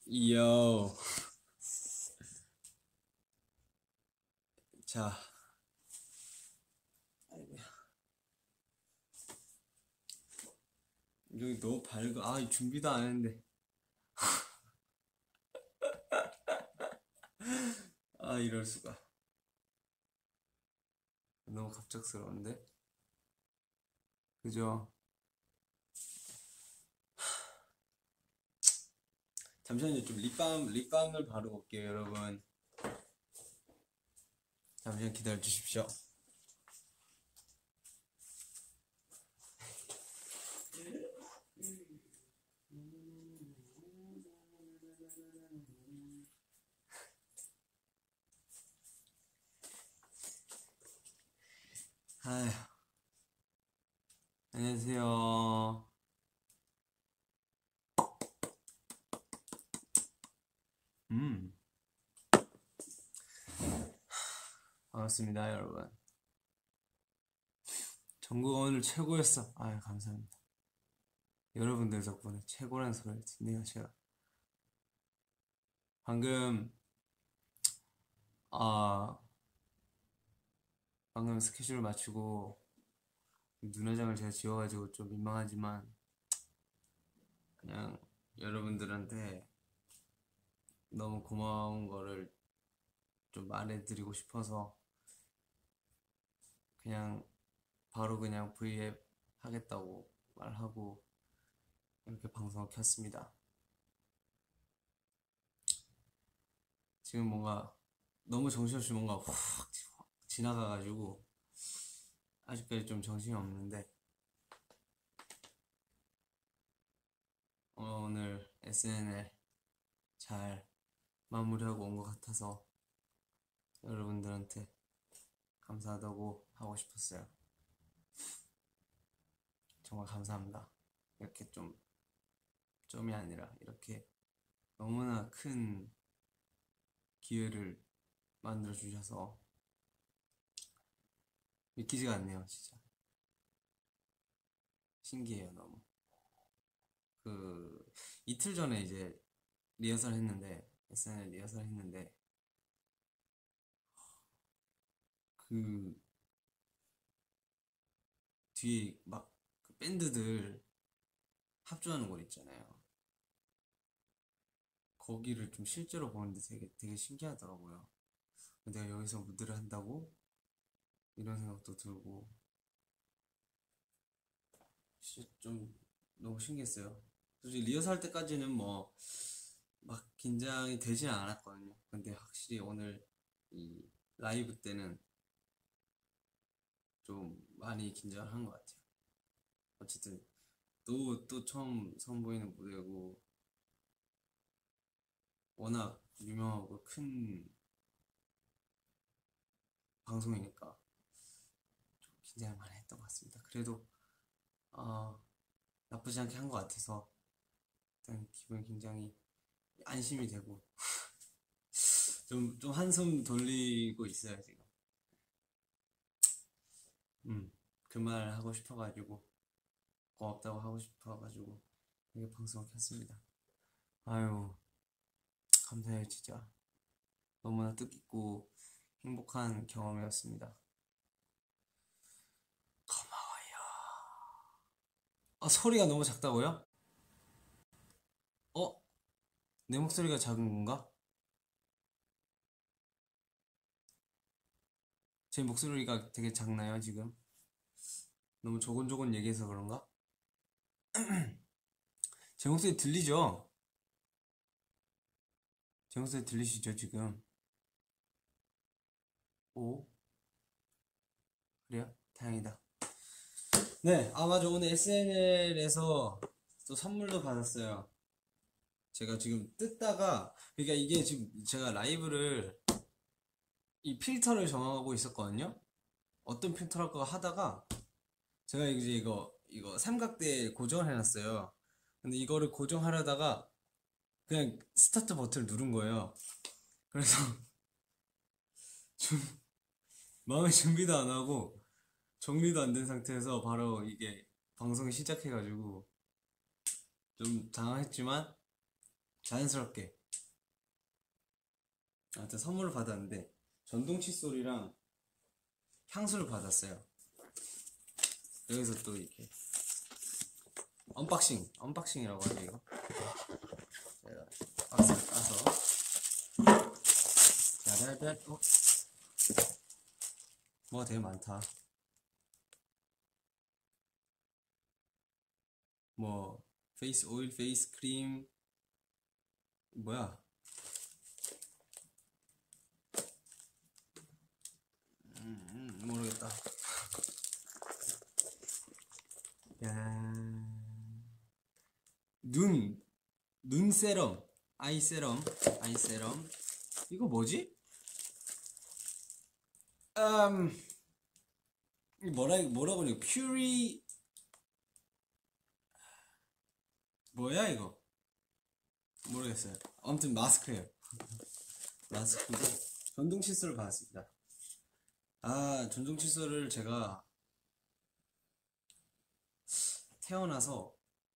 요. 자, 아이고야. 여기 너무 밝아. 아, 준비도 안 했는데. 아, 이럴 수가. 너무 갑작스러운데? 그죠? 잠시만요. 좀 립밤을 바르고 올게요, 여러분. 잠시만 기다려 주십시오. 아휴. 안녕하세요. 음. 반갑습니다, 여러분. 전국 오늘 최고였어. 아유, 감사합니다. 여러분들 덕분에 최고라는 소리를 듣네요, 제가. 방금, 아, 방금 스케줄 마치고 눈화장을 제가 지워가지고 좀 민망하지만 그냥 여러분들한테 너무 고마운 거를 좀 말해드리고 싶어서 그냥 바로 그냥 V앱 하겠다고 말하고 이렇게 방송을 켰습니다. 지금 뭔가 너무 정신없이 뭔가 확 지나가가지고 아직까지 좀 정신이 없는데 오늘 SNL 잘 마무리하고 온 것 같아서 여러분들한테 감사하다고 하고 싶었어요. 정말 감사합니다. 이렇게 좀이 아니라 이렇게 너무나 큰 기회를 만들어 주셔서 믿기지가 않네요, 진짜. 신기해요, 너무. 그 이틀 전에 이제 리허설 했는데 SNL 리허설 했는데 그 뒤에 막그 밴드들 합주하는 곳 있잖아요. 거기를 좀 실제로 보는데 되게 신기하더라고요. 내가 여기서 무대를 한다고 이런 생각도 들고 진짜 좀 너무 신기했어요. 솔직히 리허설 할 때까지는 뭐 막 긴장이 되지 않았거든요. 근데 확실히 오늘 이 라이브 때는 좀 많이 긴장을 한 것 같아요. 어쨌든 또 처음 선보이는 무대고 워낙 유명하고 큰 방송이니까 좀 긴장을 많이 했던 것 같습니다. 그래도 어, 나쁘지 않게 한 것 같아서 일단 기분이 굉장히 안심이 되고 좀 한숨 돌리고 있어요 지금. 그 말 하고 싶어가지고 고맙다고 하고 싶어가지고 이게 방송을 켰습니다. 아유, 감사해요 진짜. 너무나 뜻깊고 행복한 경험이었습니다. 고마워요. 아, 소리가 너무 작다고요? 어? 내 목소리가 작은 건가? 제 목소리가 되게 작나요 지금? 너무 조곤조곤 얘기해서 그런가? 제 목소리 들리죠? 제 목소리 들리시죠 지금? 오? 그래요? 다행이다. 네, 아 맞아. 오늘 SNL에서 또 선물도 받았어요. 제가 지금 뜯다가, 그러니까 이게 지금 제가 라이브를 이 필터를 정하고 있었거든요. 어떤 필터를 할까 하다가 제가 이제 이거 삼각대에 고정을 해놨어요. 근데 이거를 고정하려다가 그냥 스타트 버튼을 누른 거예요. 그래서 좀 마음의 준비도 안 하고 정리도 안 된 상태에서 바로 이게 방송이 시작해가지고 좀 당황했지만 자연스럽게 아무튼 선물을 받았는데 전동 칫솔이랑 향수를 받았어요. 여기서 또 이렇게 언박싱이라고 하죠 이거. 제가 박스를 까서 야달달. 뭐가 되게 많다. 뭐 페이스 오일, 페이스 크림, 뭐야? 모르겠다. 야, 눈 세럼, 아이 세럼. 이거 뭐지? 뭐라고 그래? 퓨리 뭐야 이거? 모르겠어요. 아무튼 마스크예요. 마스크고 전동 칫솔을 받았습니다. 아, 전동 칫솔을 제가 태어나서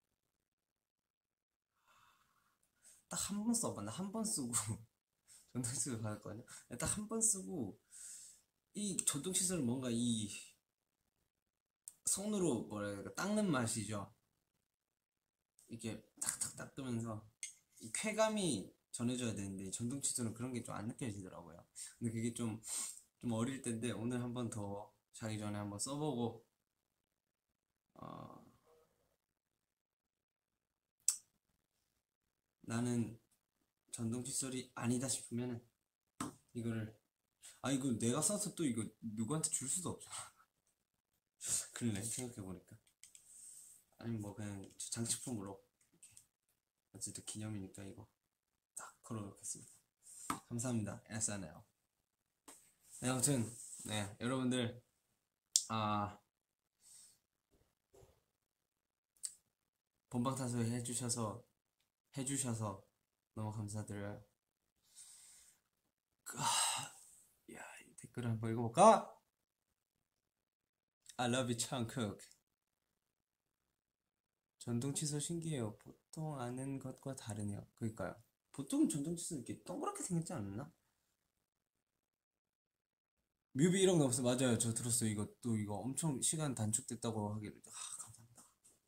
딱 한 번 써봤나? 한 번 쓰고 전동 칫솔 받았거든요. 딱 한 번 쓰고 이 전동 칫솔은 뭔가 이 손으로 뭐라 해야 될까? 닦는 맛이죠. 이렇게 탁탁 닦으면서 이 쾌감이 전해져야 되는데 전동 칫솔은 그런 게 좀 안 느껴지더라고요. 근데 그게 좀 어릴 때인데 오늘 한 번 더 자기 전에 한번 써보고 나는 전동 칫솔이 아니다 싶으면은 이거를 이거 내가 써서 또 이거 누구한테 줄 수도 없잖아. 그러네 생각해보니까. 아니 뭐 그냥 장식품으로 이렇게 어쨌든 기념이니까 이거 딱 걸어놓겠습니다. 감사합니다 SNL. 네, 아무튼 네 여러분들 본방사수 해주셔서 너무 감사드려요. 야, 이 댓글 한번 읽어볼까? I love you, Chungkook. 전동 칫솔 신기해요. 보통 아는 것과 다르네요. 그러니까요. 보통 전동 칫솔 이렇게 동그랗게 생겼지 않나? 뮤비 1억 넘었어. 맞아요. 저 들었어요. 이거 엄청 시간 단축됐다고 하길래. 감사합니다.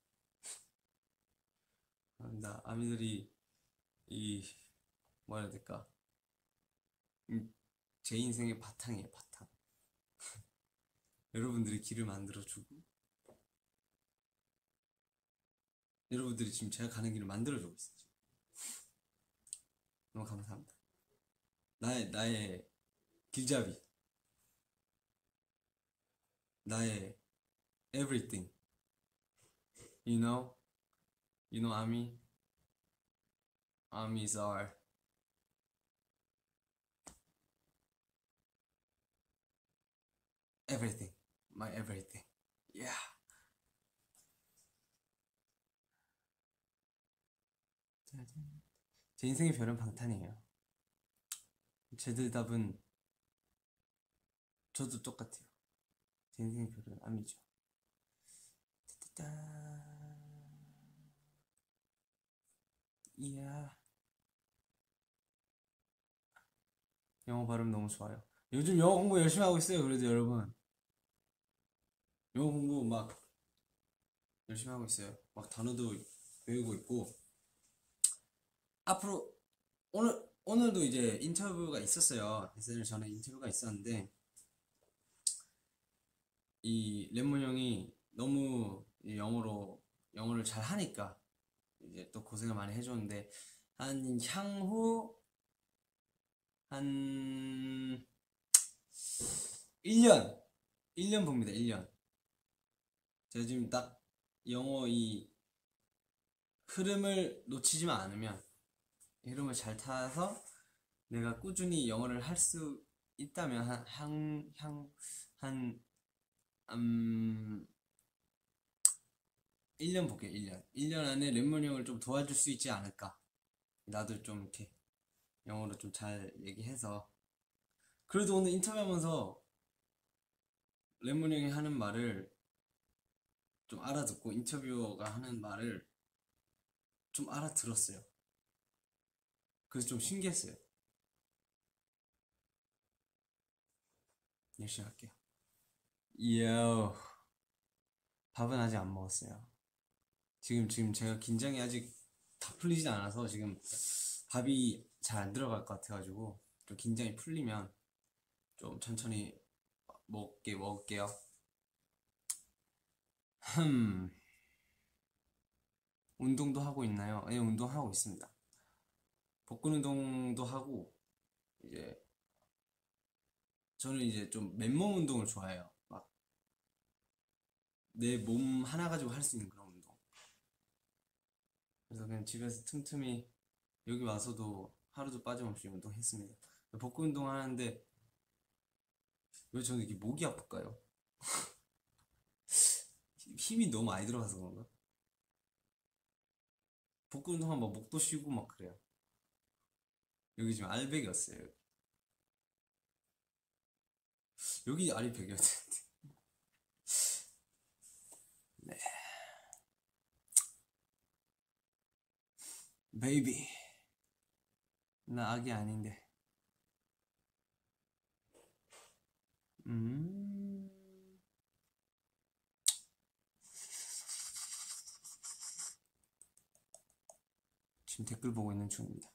감사합니다. 아미들이 뭐라 해야 될까? 제 인생의 바탕이에요. 바탕. 여러분들이 길을 만들어주고 여러분들이 지금 제가 가는 길을 만들어주고 있어요. 너무 감사합니다. 나의 길잡이, 나의 everything. You know, Ami. Amis are everything, my everything. Yeah. 제 인생의 별은 방탄이에요. 제 대답은 저도 똑같아요. 제 인생의 별은 아미죠. 이야. 영어 발음 너무 좋아요. 요즘 영어 공부 열심히 하고 있어요. 그래도 여러분 영어 공부 막 열심히 하고 있어요. 막 단어도 외우고 있고 앞으로 오늘도 이제 인터뷰가 있었어요. SNL 전에 인터뷰가 있었는데 이 레몬 형이 너무 영어를 잘 하니까 이제 또 고생을 많이 해줬는데 향후 한 1년 봅니다. 1년. 제가 지금 딱 영어 이 흐름을 놓치지만 않으면 흐름을 잘 타서 내가 꾸준히 영어를 할 수 있다면 한 1년 볼게요. 1년 안에 랩몬 형을 좀 도와줄 수 있지 않을까. 나도 좀 이렇게 영어로 좀 잘 얘기해서. 그래도 오늘 인터뷰하면서 랩몬 형이 하는 말을 좀 알아듣고 인터뷰어가 하는 말을 좀 알아들었어요. 그래서 좀 신기했어요. 열심히 할게요. 이요. 밥은 아직 안 먹었어요. 지금 제가 긴장이 아직 다 풀리진 않아서 지금 밥이 잘 안 들어갈 것 같아가지고 좀 긴장이 풀리면 좀 천천히 먹을게요. 흠. 운동도 하고 있나요? 네, 운동하고 있습니다. 복근 운동도 하고, 이제, 저는 이제 좀 맨몸 운동을 좋아해요. 막, 내 몸 하나 가지고 할 수 있는 그런 운동. 그래서 그냥 집에서 틈틈이 여기 와서도 하루도 빠짐없이 운동했습니다. 복근 운동 하는데, 왜 저는 이렇게 목이 아플까요? 힘이 너무 많이 들어가서 그런가? 복근 운동하면 막 목도 쉬고 막 그래요. 여기 지금 알백이었어요. 여기 알이 백이었는데. 네. 베이비. 나 아기 아닌데. 음. 지금 댓글 보고 있는 중입니다.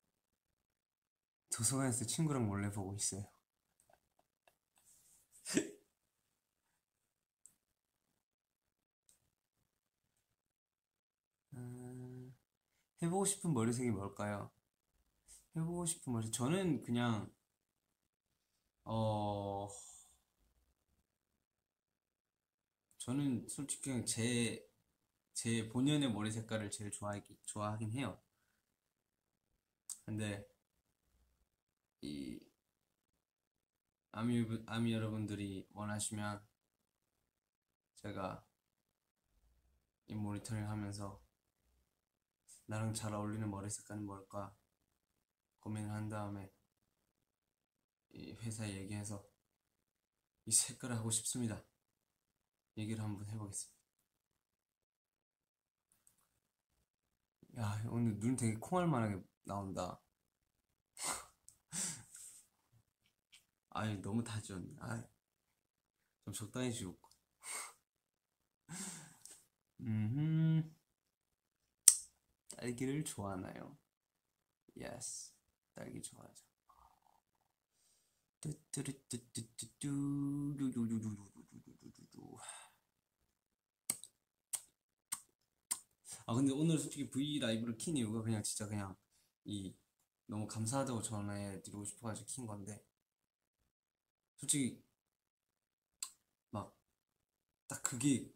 도서관에서 친구랑 몰래 보고 있어요. 해보고 싶은 머리색이 뭘까요? 해보고 싶은 머리 저는 그냥 어 저는 솔직히 그냥 제 본연의 머리 색깔을 제일 좋아하긴 해요. 근데 이 아미 여러분들이 원하시면 제가 이 모니터링 하면서 나랑 잘 어울리는 머리 색깔은 뭘까 고민을 한 다음에 이 회사에 얘기해서 이 색깔을 하고 싶습니다. 얘기를 한번 해보겠습니다. 야, 오늘 눈 되게 콩알만하게 나온다. 아이, 너무 다 지웠네. 아이, 좀 적당히 지웠고. 딸기를 좋아하나요? Yes. 딸기 좋아하죠. 아, 근데 오늘 솔직히 V 라이브를 킨 이유가 그냥 진짜 그냥 이 너무 감사하다고 전해드리고 싶어가지고 킨 건데 솔직히 막 딱 그게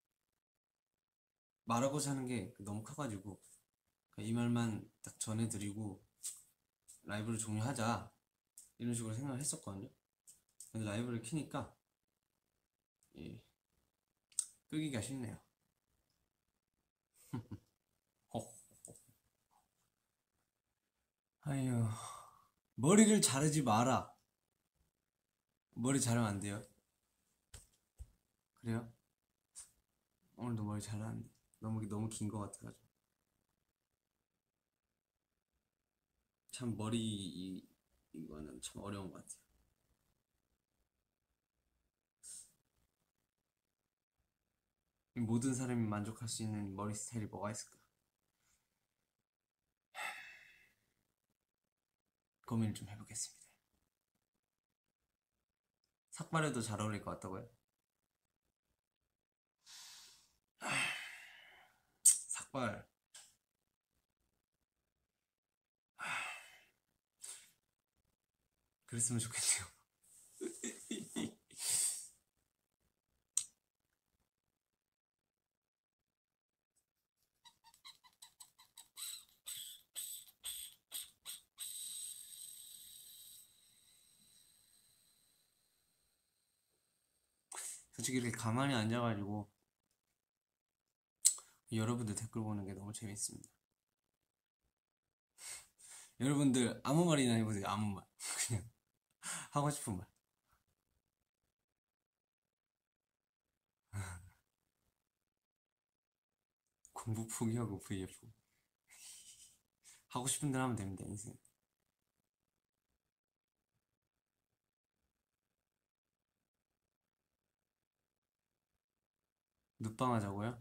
말하고자 하는 게 너무 커가지고 이 말만 딱 전해드리고 라이브를 종료하자 이런 식으로 생각을 했었거든요. 근데 라이브를 키니까 예, 끄기가 쉽네요. 아유, 머리를 자르지 마라. 머리 자르면 안 돼요? 그래요? 오늘도 머리 잘랐는데 너무 긴 것 같아가지고 참 이거는 참 어려운 것 같아요. 모든 사람이 만족할 수 있는 머리 스타일이 뭐가 있을까? 고민을 좀 해보겠습니다. 삭발해도 잘 어울릴 것 같다고요? 삭발. 그랬으면 좋겠네요. 솔직히 이렇게 가만히 앉아가지고 여러분들 댓글 보는 게 너무 재밌습니다. 여러분들 아무 말이나 해보세요. 아무 말. 그냥 하고 싶은 말. 공부 포기하고 VF. 하고 싶은 대로 하면 됩니다, 인생. 눕방 하자고요?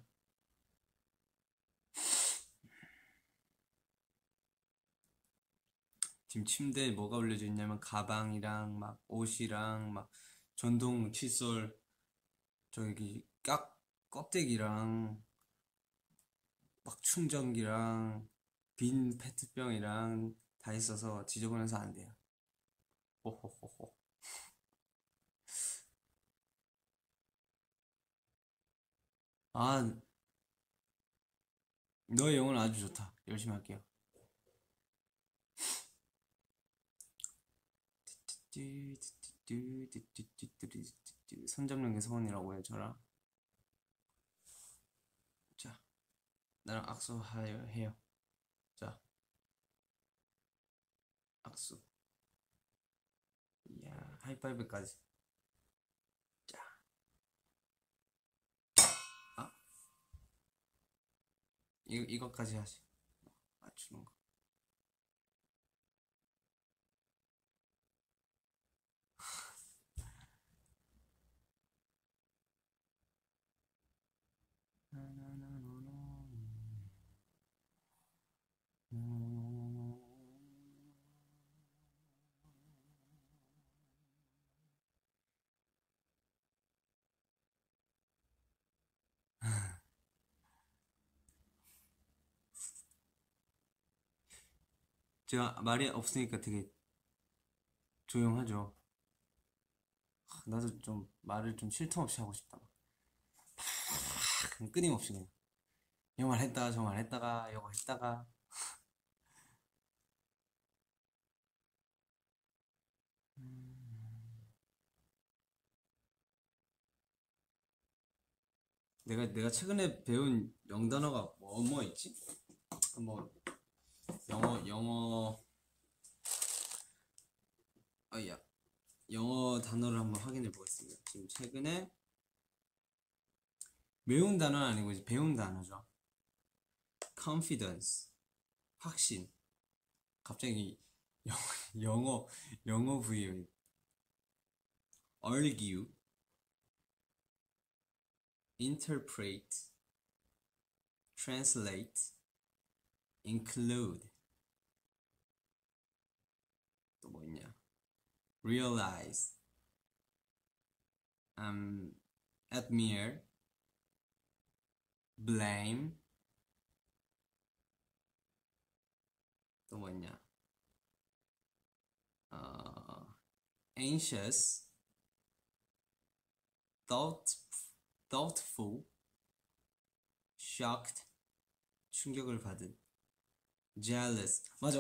지금 침대에 뭐가 올려져 있냐면 가방이랑 막 옷이랑 막 전동 칫솔, 저기 껍데기랑 막 충전기랑 빈 페트병이랑 다 있어서 지저분해서 안 돼요. 호호호호. 아, 너의 영어는 아주 좋다. 열심히 할게요. 손잡는 게 소원이라고 해, 저랑. 자, 나랑 악수해요. 자, 악수. 이야, 하이파이브까지. 자, 아, 이거까지 하지. 맞추는 거. 제가 말이 없으니까 되게 조용하죠. 나도 좀 말을 좀 쉴 틈 없이 하고 싶다. 그냥 끊임없이 그냥. 이 말 했다가 저 말 했다가 이거 했다가. 내가 최근에 배운 영단어가 뭐 있지? 뭐 영어 아야 영어 단어를 한번 확인해 보겠습니다. 지금 최근에 외운 단어는 아니고 이제 배운 단어죠. confidence, 확신. 갑자기 영어 영어 영어 부위 argue, interpret, translate, include. 또 뭐 있냐? realize, admire, blame. 또 뭐 있냐? anxious, thought, thoughtful, shocked, 충격을 받은, jealous. 맞아.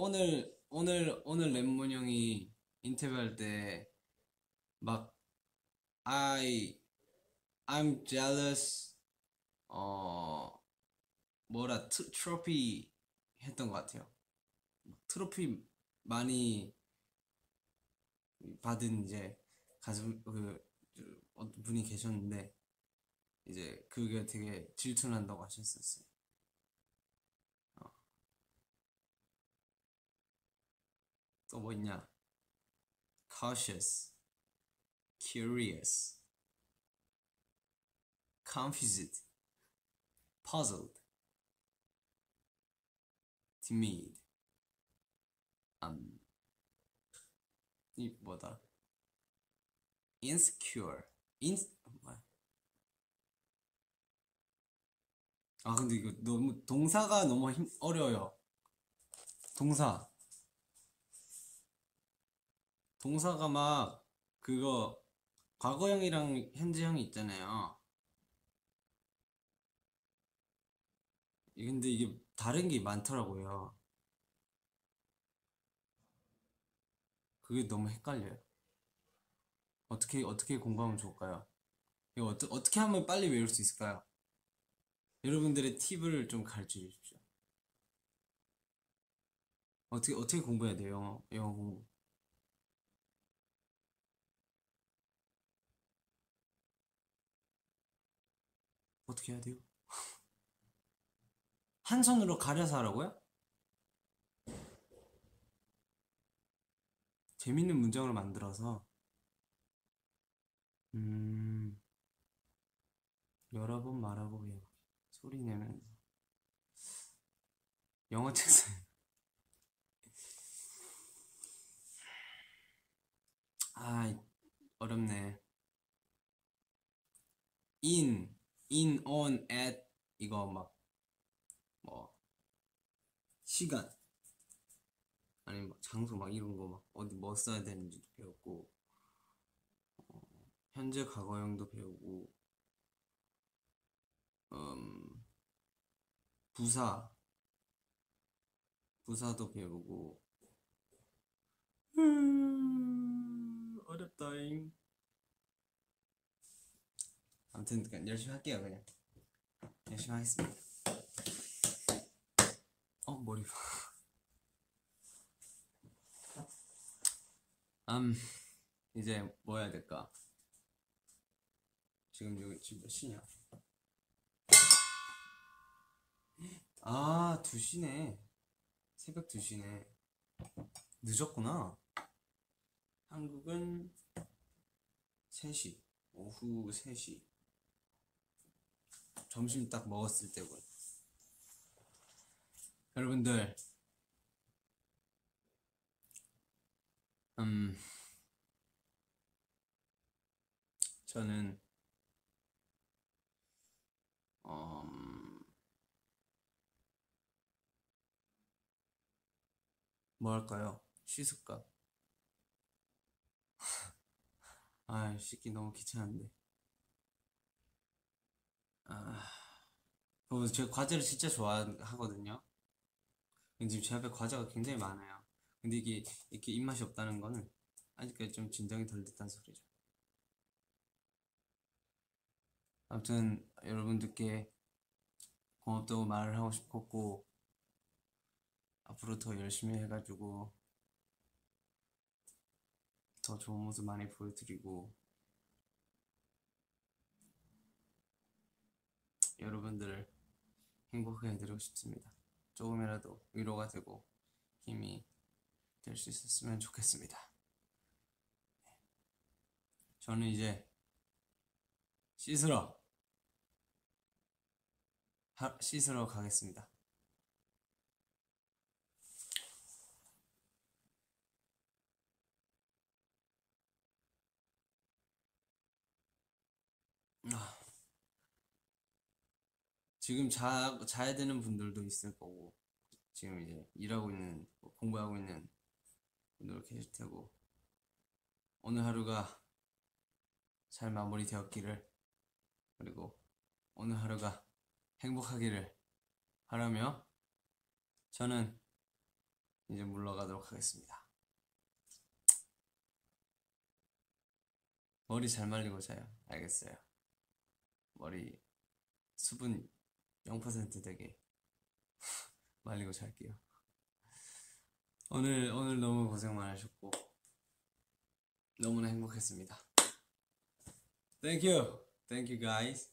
오늘 랩몬 형이 인터뷰할 때 막 I'm jealous. 어 뭐라 트로피 했던 것 같아요. 트로피 많이 받은 이제 가슴 어떤 분이 계셨는데 이제 그게 되게 질투난다고 하셨었어요. 어, 또 뭐 있냐? cautious, curious, confused, puzzled, timid. 음, 이 뭐다? insecure, 뭐야? 아 근데 이거 너무 동사가 너무 어려워요. 동사 동사가 막 그거 과거형이랑 현재형이 있잖아요. 근데 이게 다른 게 많더라고요. 그게 너무 헷갈려요. 어떻게 공부하면 좋을까요? 이거 어떻게 하면 빨리 외울 수 있을까요? 여러분들의 팁을 좀 가르쳐 주십시오. 어떻게 공부해야 돼요? 영어 공부. 어떻게 해야 돼요? 한 손으로 가려서 하라고요? 재밌는 문장으로 만들어서. 음, 여러 번 말하고 배워. 소리 내면서. 영어 책 써. 아, 어렵네. on, at, 이거 막, 뭐, 시간, 아니면 막 장소 막 이런 거 막, 어디 뭐 써야 되는지도 배웠고, 현재 과거형도 배우고, 부사, 부사도 배우고, 어렵다잉. 아무튼, 그냥 열심히 할게요, 그냥. 열심히 하겠습니다. 머리. 이제 뭐 해야 될까? 지금 몇 시냐? 아, 2시네. 새벽 2시네. 늦었구나. 한국은 3시. 오후 3시. 점심 딱 먹었을 때군. 여러분들, 저는, 뭐 할까요? 씻을까? 아, 씻기 너무 귀찮은데. 제가 과제를 진짜 좋아하거든요. 근데 지금 제 앞에 과제가 굉장히 많아요. 근데 이게 이렇게 입맛이 없다는 거는 아직까지 좀 진정이 덜 됐다는 소리죠. 아무튼 여러분들께 고맙다고 말을 하고 싶었고, 앞으로 더 열심히 해가지고 더 좋은 모습 많이 보여드리고, 여러분들을 행복하게 해드리고 싶습니다. 조금이라도 위로가 되고 힘이 될 수 있었으면 좋겠습니다. 저는 이제 씻으러 가겠습니다. 지금 자야 되는 분들도 있을 거고, 지금 이제 일하고 있는, 공부하고 있는 분들 계실 테고, 오늘 하루가 잘 마무리되었기를, 그리고 오늘 하루가 행복하기를 바라며 저는 이제 물러가도록 하겠습니다. 머리 잘 말리고 자요. 알겠어요. 머리 수분 0% 되게 말리고 잘게요. 오늘 너무 고생 많으셨고 너무나 행복했습니다. Thank you guys.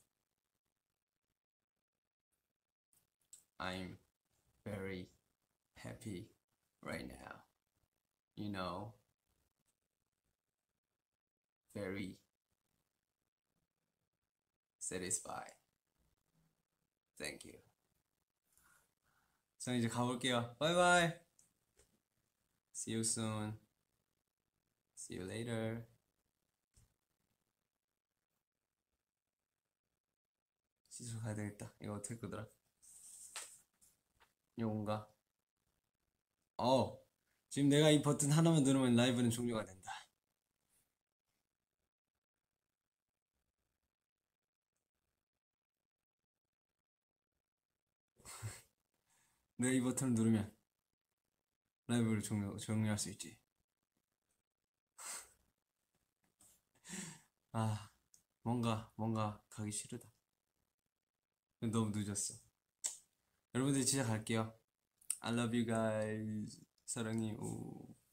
I'm very happy right now. You know, very satisfied. Thank you. 저는 이제 가볼게요. Bye bye. See you soon. See you later. 씻으러 가야 되겠다. 이거 어떻게 끄더라? 이건가? 지금 내가 이 버튼 하나만 누르면 라이브는 종료가 된다. 내가 이 버튼을 누르면 라이브를 종료할 수 있지. 뭔가 가기 싫다. 너무 늦었어. 여러분들 진짜 갈게요. I love you guys. 사랑해요.